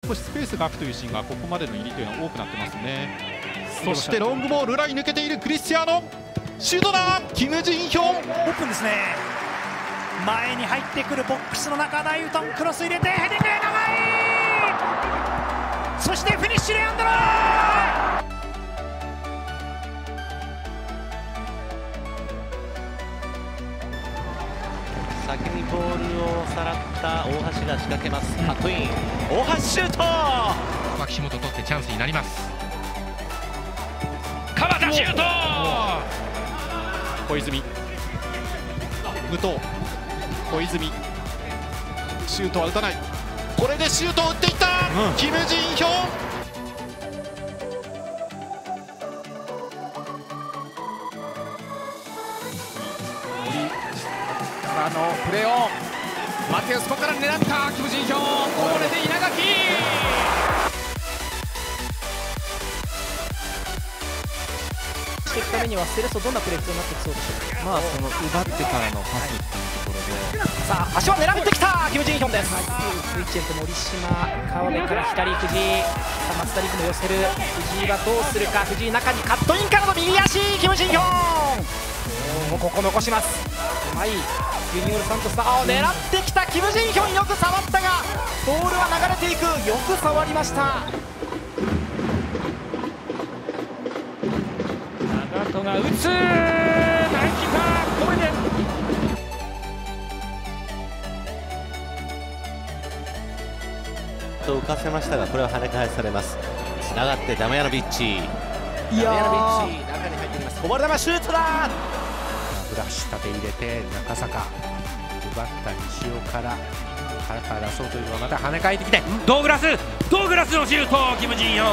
少しスペースが空くというシーンがここまでの入りというのは多くなってますね。そしてロングボール裏に抜けているクリスティアーノ、シュートだ、キム・ジンヒョン、 オープンですね。前に入ってくるボックスの中、ナイウトンクロス入れてヘディング、長い、そしてフィニッシュ、レアンドロ。 先にボールをさらった大橋が仕掛けます。カットイン、大橋シュート。 岸本取ってチャンスになります。川田シュート。 小泉、武藤、小泉、シュートは打たない。これでシュートを打っていった、キム・ジンヒョン。 のプレーをマテウス、ここから狙ったキム・ジンヒョン、これで稲垣。 していくためにはセレッソどんなプレー必要になってきそうでしょうか。 その奪ってからのパスっていうところで、 さあ足は狙ってきたキム・ジンヒョンです。スイッチェルと森島、川辺から左藤井、さあ松田陸も寄せる。藤井はどうするか。藤井中にカットインからの右足、キム・ジンヒョン、もうここ残します。うまいユニオール・サントスだ。狙ってきたキム・ジンヒョン、よく触ったがボールは流れていく。よく触りました。 長戸が打つ、ナイスキーパー、これでと浮かせましたが、これは跳ね返されます。つながってダメヤノビッチ、 いやダメヤノビッチ中に入っています。こぼれ球シュートだ。 フラッシュ縦入れて中坂、奪った西尾から腹から出そうというのがまた跳ね返ってきて、 ドーグラスのシュート、キム・ジンヒョン。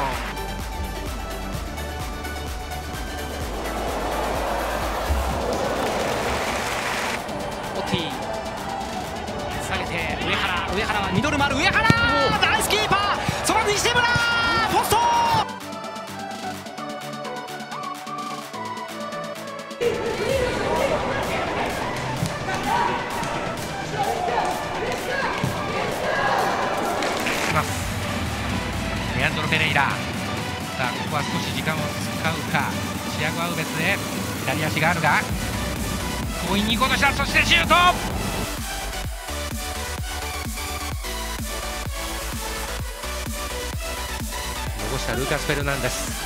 オティ下げて上原はミドルもある。上原ナイスキーパー、その西村ポスト。 レアンドロ・ペレイラ、さあここは少し時間を使うか。チアゴ・アウベスで左足があるが強引に行こうとした。そしてシュート。残したルーカス・フェルナンデス、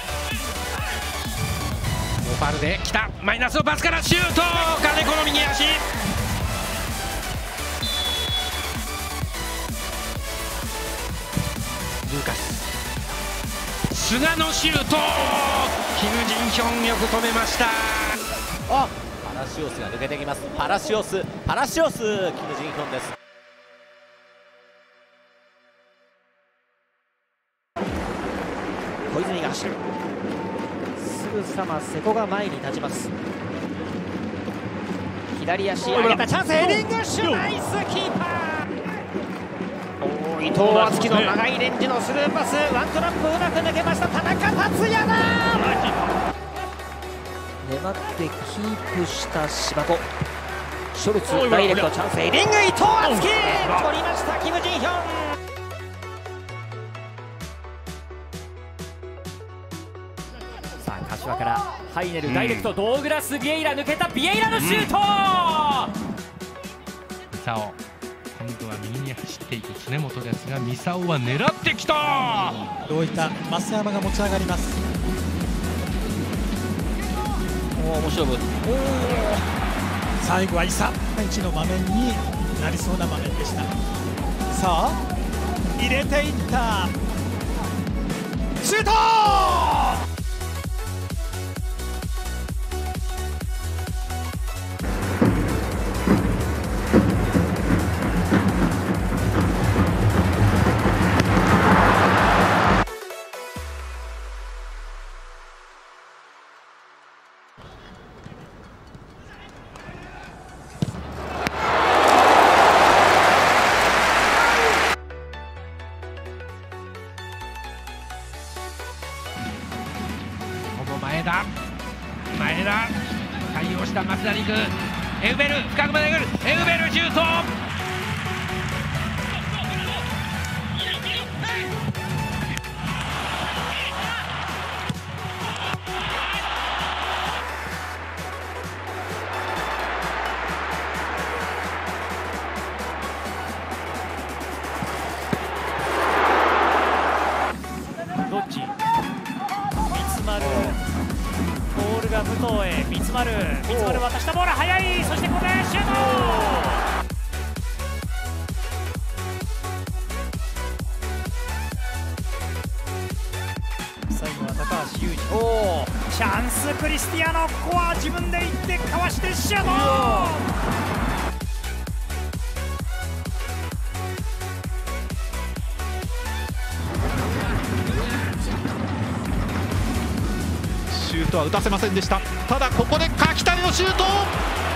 モファルで来た、マイナスのパスからシュート、金子の右足。ルーカス、菅野シュート、キム・ジンヒョンよく止めました。 パラシオスが抜けてきます。パラシオス、キム・ジンヒョンです。 小泉が走る。すぐさま瀬古が前に立ちます。左足上げたチャンス、ヘディングシュート、ナイスキーパー。伊藤敦樹の長いレンジのスルーパス、ワントラップうまく抜けました。田中達也だ。粘ってキープした柴戸、ショルツダイレクトチャンス、ヘディング、伊藤敦樹取りました、キム・ジンヒョン。さあ柏からハイネルダイレクト、ドーグラス・ビエイラ抜けた、ビエイラのシュート。 ミサオ、今度は右に走っていく常本ですが、ミサオは狙ってきた。 どういった増山が持ち上がります。 面白い。 最後は伊佐一の場面になりそうな場面でした。さあ入れていったシュート。 前田対応した増田陸、エウベル深くまで来る、エウベルシュート。 どっち？三丸、ボールが武藤へ。三丸渡したボール速い。そしてここでシュート。最後は高橋祐二。チャンスクリスティアーノ。ここは自分で行ってかわしてシュート。 シュートは打たせませんでした。ただここで柿谷のシュート。